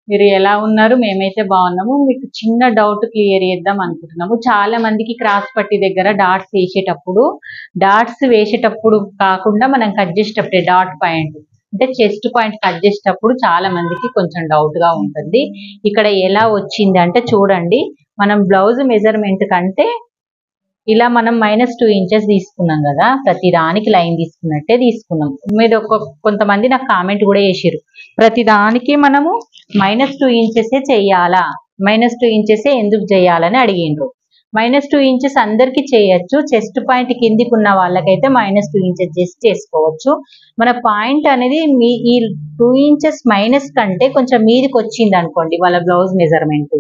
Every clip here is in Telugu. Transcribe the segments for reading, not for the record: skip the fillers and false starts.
మీరు ఎలా ఉన్నారు? మేమైతే బాగున్నాము. మీకు చిన్న డౌట్ క్లియర్ చేద్దాం అనుకుంటున్నాము. చాలా మందికి క్రాస్ పట్టి దగ్గర డాట్స్ వేసేటప్పుడు కాకుండా మనం కట్ చేసేటప్పుడే డాట్ పాయింట్ అంటే చెస్ట్ పాయింట్ కట్ చేసేటప్పుడు చాలా మందికి కొంచెం డౌట్ గా ఉంటుంది. ఇక్కడ ఎలా వచ్చింది అంటే చూడండి, మనం బ్లౌజ్ మెజర్మెంట్ కంటే ఇలా మనం -2 ఇంచెస్ తీసుకున్నాం కదా, ప్రతి దానికి లైన్ తీసుకున్నట్టే తీసుకున్నాం. మీరు కొంతమంది నాకు కామెంట్ కూడా చేసిర్రు, ప్రతి దానికి మనము -2 ఇంచెస్ చెయ్యాలా, -2 ఇంచెస్ ఎందుకు చేయాలని అడిగిండ్రు. -2 ఇంచెస్ అందరికి చేయొచ్చు, చెస్ట్ పాయింట్ కిందికి ఉన్న వాళ్ళకైతే -2 ఇంచెస్ చేసుకోవచ్చు. మన పాయింట్ అనేది ఈ 2 ఇంచెస్ మైనస్ కంటే కొంచెం మీదికి వచ్చింది అనుకోండి, వాళ్ళ బ్లౌజ్ మెజర్మెంట్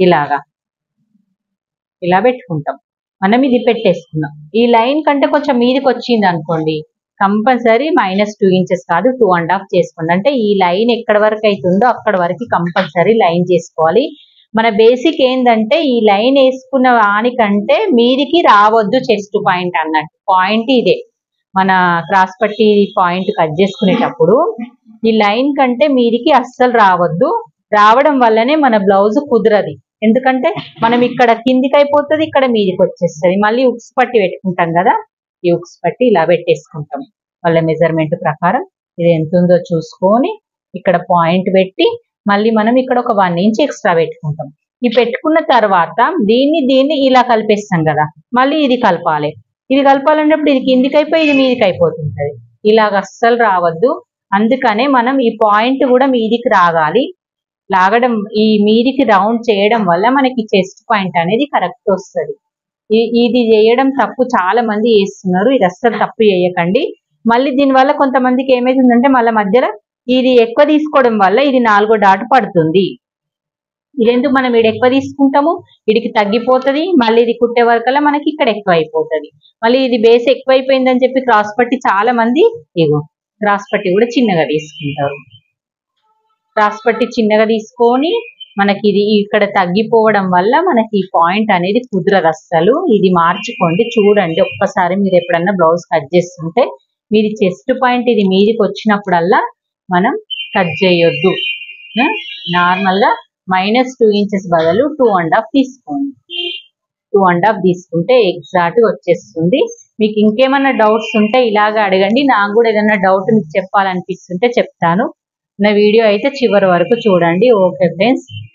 ఇలా పెట్టుకుంటాం. మనం ఇది పెట్టేసుకున్నాం. ఈ లైన్ కంటే కొంచెం మీదికి వచ్చింది అనుకోండి, కంపల్సరీ -2 ఇంచెస్ కాదు 2.5 చేసుకోండి. అంటే ఈ లైన్ ఎక్కడి వరకు అవుతుందో అక్కడ వరకు కంపల్సరీ లైన్ చేసుకోవాలి. మన బేసిక్ ఏంటంటే ఈ లైన్ వేసుకున్న దానికంటే మీదికి రావద్దు చెస్ట్ పాయింట్ అన్నట్టు. పాయింట్ ఇదే, మన క్రాస్ పట్టి పాయింట్ కట్ చేసుకునేటప్పుడు ఈ లైన్ కంటే మీదికి అస్సలు రావద్దు. రావడం వల్లనే మన బ్లౌజ్ కుదరది. ఎందుకంటే మనం ఇక్కడ కిందికి అయిపోతుంది, ఇక్కడ మీదికి వచ్చేస్తుంది. మళ్ళీ ఉక్స్ పట్టి పెట్టుకుంటాం కదా, ఈ ఉక్స్ పట్టి ఇలా పెట్టేసుకుంటాం. వాళ్ళ మెజర్మెంట్ ప్రకారం ఇది ఎంత ఉందో చూసుకొని ఇక్కడ పాయింట్ పెట్టి మళ్ళీ మనం ఇక్కడ ఒక 1 ఇంచ్ ఎక్స్ట్రా పెట్టుకుంటాం. ఈ పెట్టుకున్న తర్వాత దీన్ని ఇలా కలిపేస్తాం కదా, మళ్ళీ ఇది కలపాలి. ఇది కలపాలన్నప్పుడు ఇది కిందికి అయిపోయి ఇది మీదికి అయిపోతుంటది. ఇలాగ అస్సలు రావద్దు. అందుకనే మనం ఈ పాయింట్ కూడా మీదికి రాగాలి. లాగడం, ఈ మీదికి రౌండ్ చేయడం వల్ల మనకి చెస్ట్ పాయింట్ అనేది కరెక్ట్ వస్తుంది. ఇది చేయడం తప్పు చాలా మంది చేస్తున్నారు, ఇది అస్సలు తప్పు చేయకండి. మళ్ళీ దీనివల్ల కొంతమందికి ఏమైతుందంటే మళ్ళీ మధ్యలో ఇది ఎక్కువ తీసుకోవడం వల్ల ఇది 4వ డాట్ పడుతుంది. ఇది ఎందుకు మనం ఇది ఎక్కువ తీసుకుంటాము, వీడికి తగ్గిపోతుంది. మళ్ళీ ఇది కుట్టే వరకల్లా మనకి ఇక్కడ ఎక్కువ అయిపోతుంది. మళ్ళీ ఇది బేస్ ఎక్కువైపోయిందని చెప్పి క్రాస్ పట్టి చాలా మంది క్రాస్ పట్టి కూడా చిన్నగా తీసుకుంటారు. క్రాస్ పట్టి చిన్నగా తీసుకొని మనకి ఇది ఇక్కడ తగ్గిపోవడం వల్ల మనకి ఈ పాయింట్ అనేది కుదరదు అస్సలు. ఇది మార్చుకోండి. చూడండి ఒక్కసారి, మీరు ఎప్పుడన్నా బ్లౌజ్ కట్ చేస్తుంటే మీది చెస్ట్ పాయింట్ ఇది మీదికి వచ్చినప్పుడల్లా మనం కట్ చేయొద్దు. నార్మల్ గా -2 ఇంచెస్ బదులు 2.5 తీసుకోండి. 2.5 తీసుకుంటే ఎగ్జాక్ట్ వచ్చేస్తుంది. మీకు ఇంకేమన్నా డౌట్స్ ఉంటే ఇలాగ అడగండి. నాకు కూడా ఏదైనా డౌట్ మీకు చెప్పాలనిపిస్తుంటే చెప్తాను. నా వీడియో అయితే చివరి వరకు చూడండి. Okay friends.